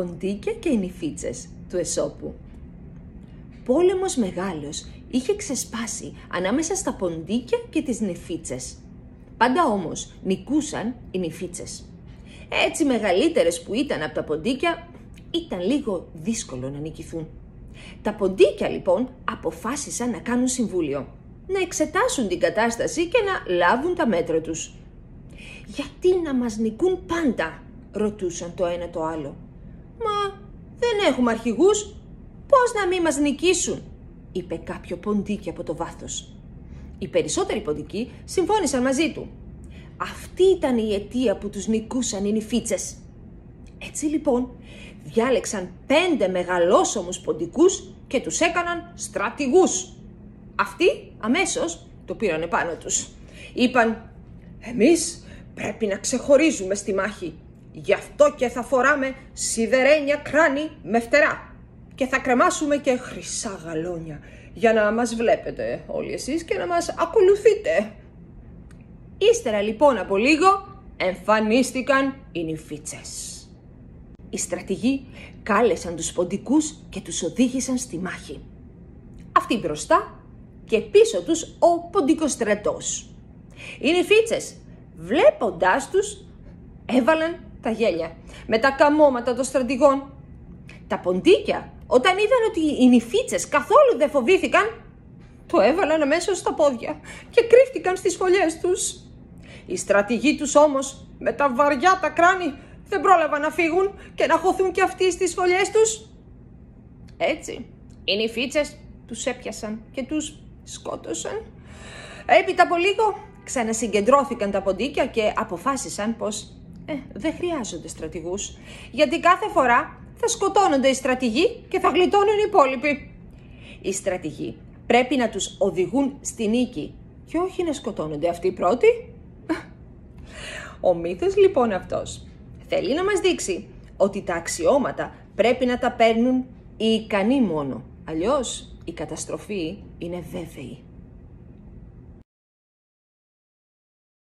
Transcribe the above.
ποντίκια και οι νηφίτσες του Εσώπου. Πόλεμος μεγάλος είχε ξεσπάσει ανάμεσα στα ποντίκια και τις νηφίτσες. Πάντα όμως νικούσαν οι νηφίτσες. Έτσι μεγαλύτερες που ήταν από τα ποντίκια, ήταν λίγο δύσκολο να νικηθούν. Τα ποντίκια λοιπόν αποφάσισαν να κάνουν συμβούλιο, να εξετάσουν την κατάσταση και να λάβουν τα μέτρα τους. «Γιατί να μας νικούν πάντα?» ρωτούσαν το ένα το άλλο. «Μα δεν έχουμε αρχηγούς, πώς να μην μας νικήσουν?» είπε κάποιο ποντίκι από το βάθος. Οι περισσότεροι ποντικοί συμφώνησαν μαζί του. Αυτή ήταν η αιτία που τους νικούσαν οι νηφίτσες. Έτσι λοιπόν διάλεξαν 5 μεγαλόσωμους ποντικούς και τους έκαναν στρατηγούς. Αυτοί αμέσως το πήρανε πάνω τους. Είπαν: «Εμείς πρέπει να ξεχωρίζουμε στη μάχη. Γι' αυτό και θα φοράμε σιδερένια κράνη με φτερά και θα κρεμάσουμε και χρυσά γαλόνια για να μας βλέπετε όλοι εσείς και να μας ακολουθείτε». Ύστερα λοιπόν από λίγο εμφανίστηκαν οι νηφίτσες. Οι στρατηγοί κάλεσαν τους ποντικούς και τους οδήγησαν στη μάχη. Αυτοί μπροστά και πίσω τους ο ποντικοστρατός. Οι νηφίτσες, βλέποντάς τους, έβαλαν τα γέλια με τα καμώματα των στρατηγών. Τα ποντίκια, όταν είδαν ότι οι νηφίτσες καθόλου δεν φοβήθηκαν, το έβαλαν αμέσως στα πόδια και κρύφτηκαν στις φωλιές τους. Οι στρατηγοί τους όμως, με τα βαριά τα κράνη, δεν πρόλαβαν να φύγουν και να χωθούν και αυτοί στις φωλιές τους. Έτσι, οι νηφίτσες τους έπιασαν και τους σκότωσαν. Έπειτα από λίγο ξανασυγκεντρώθηκαν τα ποντίκια και αποφάσισαν πως δεν χρειάζονται στρατηγούς, γιατί κάθε φορά θα σκοτώνονται οι στρατηγοί και θα γλιτώνουν οι υπόλοιποι. Οι στρατηγοί πρέπει να τους οδηγούν στη νίκη και όχι να σκοτώνονται αυτοί οι πρώτοι. Ο μύθος λοιπόν αυτός θέλει να μας δείξει ότι τα αξιώματα πρέπει να τα παίρνουν οι ικανοί μόνο, αλλιώς η καταστροφή είναι βέβαιη.